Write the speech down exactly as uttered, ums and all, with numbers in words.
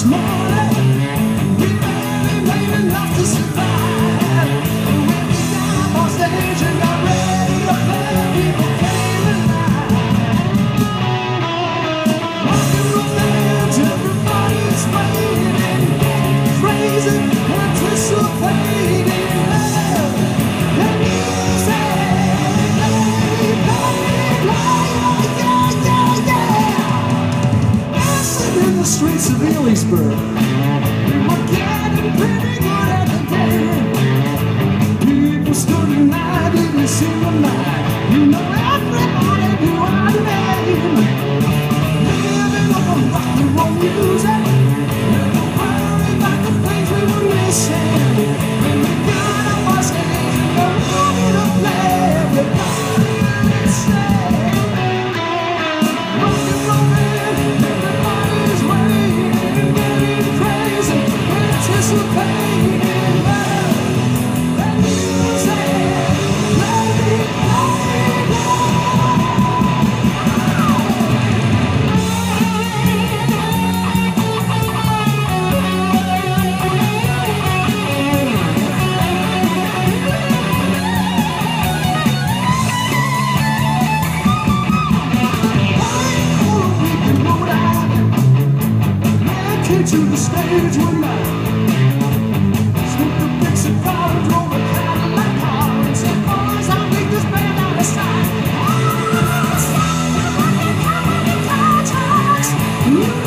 morning, we barely made enough to survive. When we got on stage and got ready to play, people came alive. Rock and roll bands, everybody's waiting, crazy, anticipating love and music. Play, play, play, yeah, yeah, yeah. Dancing in the streets of Ellisburg, we were getting pretty good at the game. People stood in line, didn't seem to mind. You know, everybody knew our name. Living on rock and roll music, never worried about the things we were missing. When we got up on stage and were ready to play, everybody sang. Rock and roll band, everybody's waiting, getting crazy, anticipating love and music. Play, play, came to the stage one night, smoked a big cigar and drove a Cadillac car and said, boys, I'll take this band out of sight. Oh, it's time to rock and comedy contracts.